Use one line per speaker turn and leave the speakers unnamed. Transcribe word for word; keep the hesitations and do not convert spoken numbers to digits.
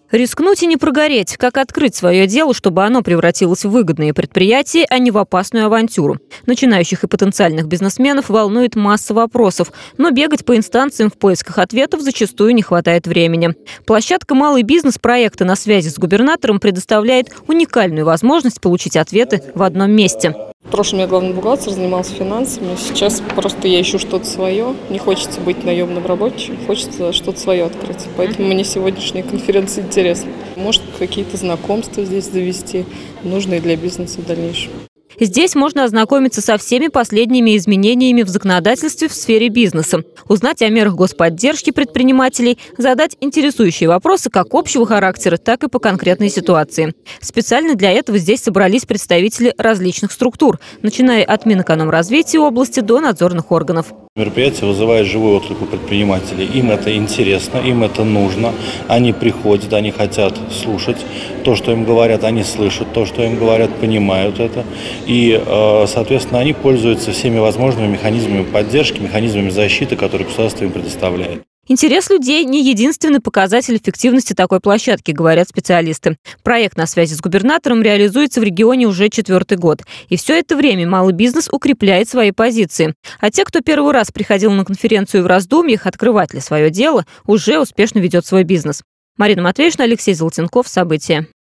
Рискнуть и не прогореть. Как открыть свое дело, чтобы оно превратилось в выгодное предприятие, а не в опасную авантюру? Начинающих и потенциальных бизнесменов волнует масса вопросов, но бегать по инстанциям в поисках ответов зачастую не хватает времени. Площадка «Малый бизнес» проекта «На связи с губернатором» предоставляет уникальную возможность получить ответы в одном месте.
В прошлом я главный бухгалтер, занимался финансами. Сейчас просто я ищу что-то свое. Не хочется быть наемным рабочим, хочется что-то свое открыть. Поэтому мне сегодняшняя конференция интересна. Может, какие-то знакомства здесь завести, нужные для бизнеса в дальнейшем.
Здесь можно ознакомиться со всеми последними изменениями в законодательстве в сфере бизнеса, узнать о мерах господдержки предпринимателей, задать интересующие вопросы как общего характера, так и по конкретной ситуации. Специально для этого здесь собрались представители различных структур, начиная от Минэкономразвития области до надзорных органов.
Мероприятие вызывает живой отклик у предпринимателей. Им это интересно, им это нужно. Они приходят, они хотят слушать то, что им говорят, они слышат то, что им говорят, понимают это. И, соответственно, они пользуются всеми возможными механизмами поддержки, механизмами защиты, которые государство им предоставляет.
Интерес людей – не единственный показатель эффективности такой площадки, говорят специалисты. Проект «На связи с губернатором» реализуется в регионе уже четвертый год. И все это время малый бизнес укрепляет свои позиции. А те, кто первый раз приходил на конференцию в раздумьях, открывать ли свое дело, уже успешно ведет свой бизнес. Марина Матвеевна, Алексей Золотенков. События.